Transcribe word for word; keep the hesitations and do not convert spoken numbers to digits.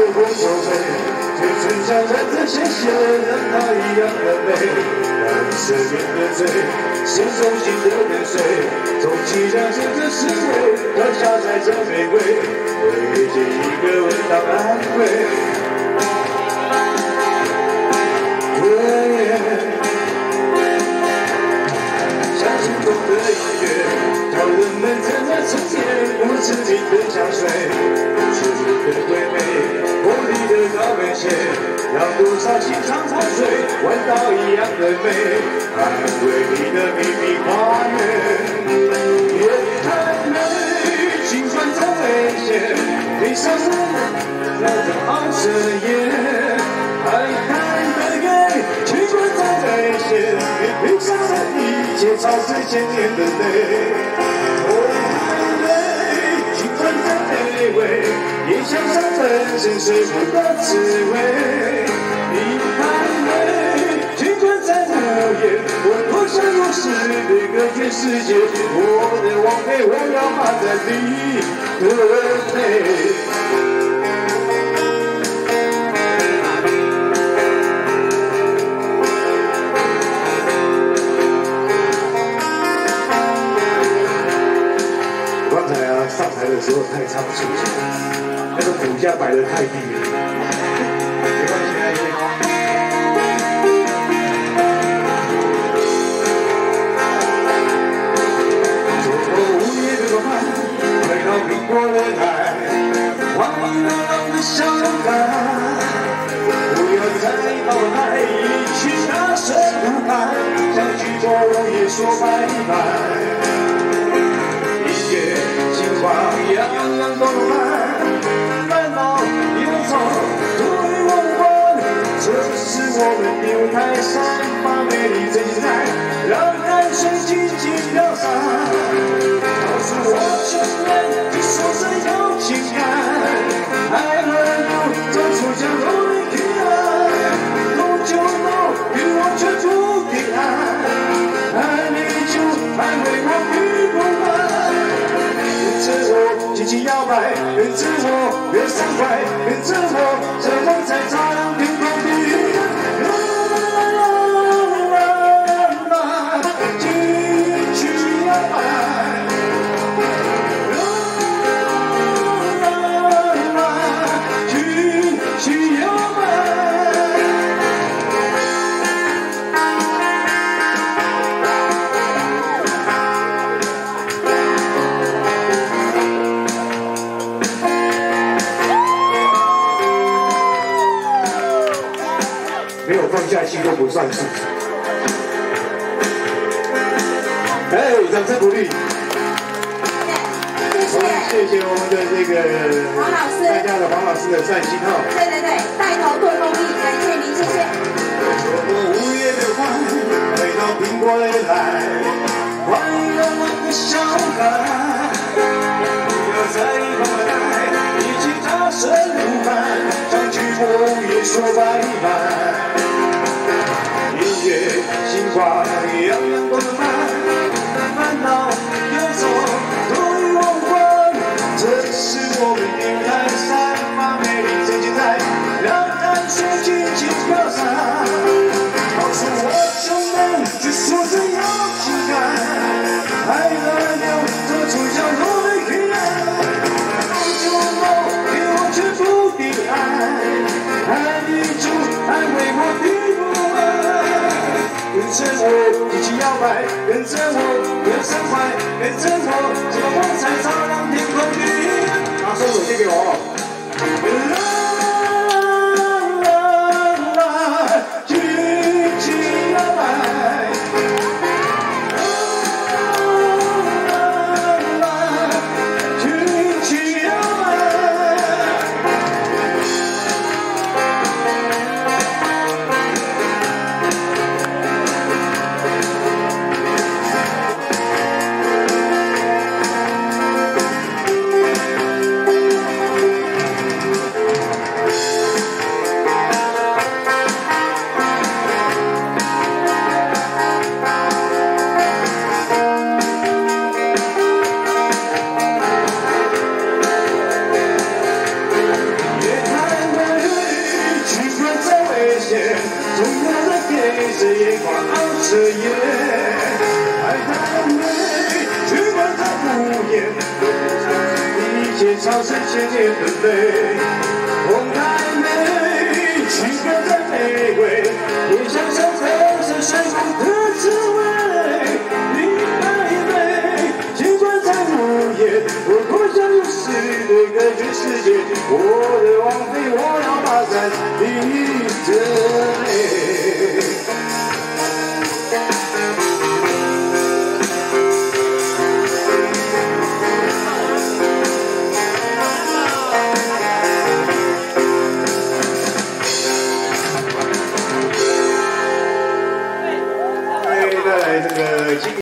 无所谓，最真相在这鲜血，让它一样的美。让生命的罪，是中心的跟随，从气象这个思维，刻下在这玫瑰，为这一个吻当安慰。像心中的音乐，叫人们在那沉淀，无止境的香水，赤子的瑰美，活力的高跟鞋，让多少心肠潮水，闻到一样的美，安慰你的秘密花园。夜太美，青春在危险，闭上眼，让它好遮掩。爱太美，青春在危险，闭上眼，一切超时千年的泪。我太美，青春在卑微，也想上人生水不的滋味。你太美，青春在无言，我多想用诗对隔绝世界。我的王妃，我要趴在你的背。刚才啊，上台的时候太仓促，那个骨架摆得太低了，没关系，没关系。走过午夜的光，回到苹果的海，欢迎流浪的小勇敢，不要再把我爱，一起大声呼喊，向剧中也说拜拜。样样都难，烦恼忧愁都与我无关。这是我们的舞台上，把美丽最精彩，让汗水尽情飘洒。告诉我兄弟，你说声有情感，爱和你走出江湖的黑暗，路就路与我却注定爱，爱你就爱为我与不完。跟着我轻轻摇摆，跟着我越畅快，跟着我这梦在照亮天空的云。啦啦啦啦，继续摇摆。啦啦啦，继续摇摆。没有放下心都不算数。哎，掌声鼓励。谢谢。谢谢我们的这个黄老师，参加了黄老师的善心号。 对对对，带头做公益，感谢您，谢谢。 走过午夜的光，回到苹果的海，欢迎流浪的小孩，不要再把我爱，一起大声呼喊，向剧目也说拜拜。音乐、心花，样样都能买，烦恼、忧愁都与我无关。这是我们的舞台，散发美丽最精彩，让汗水尽情飘洒。告诉我兄弟，去说声有情感，爱和牛走出角落的黑暗，路就路给我却不定爱，爱你就爱为我的不安。跟着我一起摇摆，跟着我越畅快，跟着我这个梦才照亮天空的云。把双手借给我。 眼光昂着眼，爱太美，尽管它无言，一切超生千年的美。梦太美，情感太卑微，也想享受这幸福的滋味。你太美，尽管再无言，我多想用视力隔绝世界。我的王妃，我要霸占你的。